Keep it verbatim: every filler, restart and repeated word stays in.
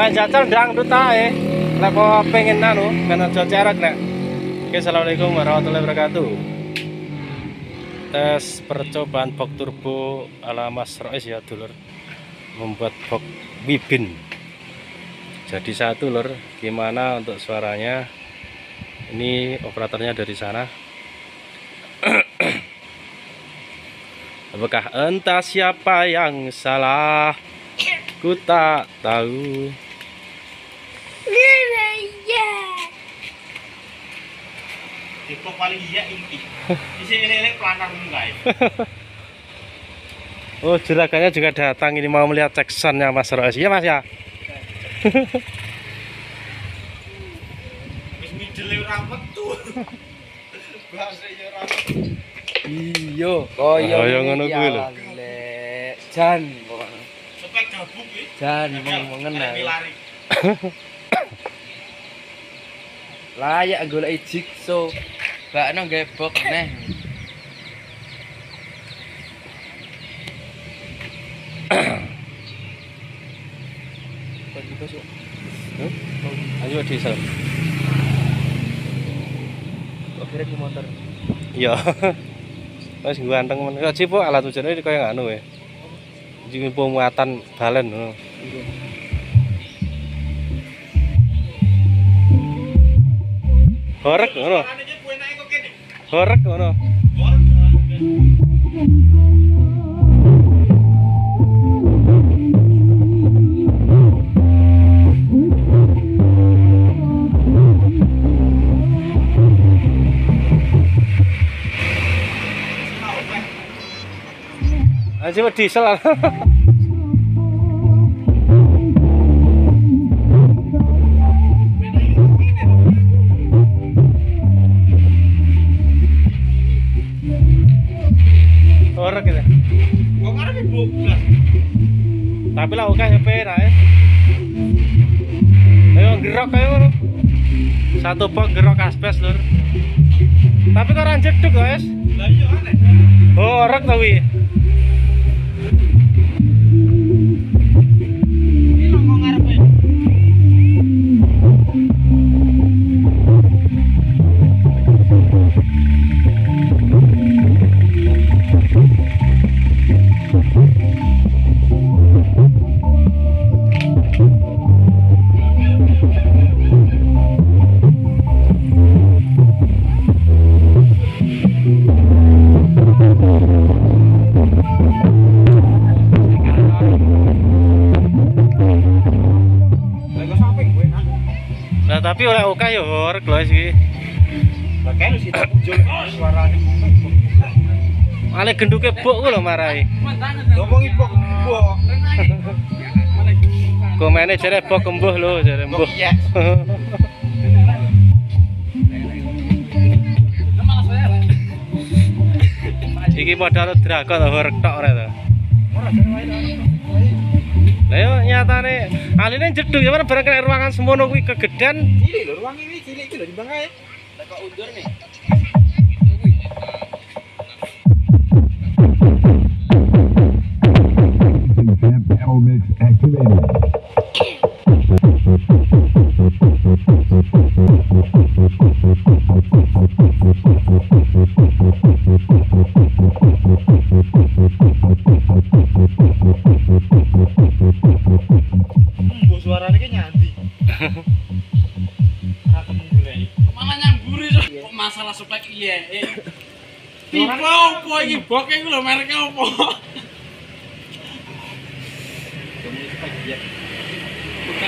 Lah jajal dangdut ae. Lah kok pengen anu, ben aja cerek nek. Oke, assalamualaikum warahmatullahi wabarakatuh. Tes percobaan box turbo ala Mas Rois ya dulur. Membuat box Wibin. Jadi satu lur, gimana untuk suaranya? Ini operatornya dari sana. Apakah entah siapa yang salah? Ku tak tahu. Itu paling iya ini. Isi lele pelantar guys. Oh, juragannya juga datang ini mau melihat ceksannya Mas Rois. Iya Mas ya. Wis midele ora metu. Bahasa ya ora metu. Iya, koyo Kaya ngono kuwi lho. Jan pokoknya. Sepek gabuk iki. Jan mengenal. Lari. Layak golek jigsaw. Bakno gebok neh. Ayo diesel. Kok kira ku motor. Iya. Wis ganteng men. Kok cipo alat ujarane kaya anu ya. Iki pemuatan balen ngono. Horek ngono. Horek ngono. Aja diesel. Horek gitu. Kok ngarepe boblas. Tapi lah oke ya pera ya. Ayo gerok ayo ngono. Satu box gerok aspes lur. Tapi kok ora jeduk guys. Lah iya aneh. Horek to wi. Iki lho kok ngarepe. Nah tapi oleh oke ya horek lho iki. Lah kan wis muncul suarane. Ale genduke bok ku lho marai. Ngomongi bok bok. Komene jare bok kembuh lho jare mbuh. Iya. Iki modal dragon to horek tok ora to. Ora jare wae to. Lah yo nyatane aline jeduk ya bareng kena ruangan semono kuwi kegedean. Cilik lho ruang ini cilik iki lho timbang ae. Lah kok undur nih. Battle mix activated. Bu suarane ki nyanti. Ora ketemu golek. Malah nyamburi so. Kok masalah spek iya. Tipe opo iki bok iki lho mereke opo?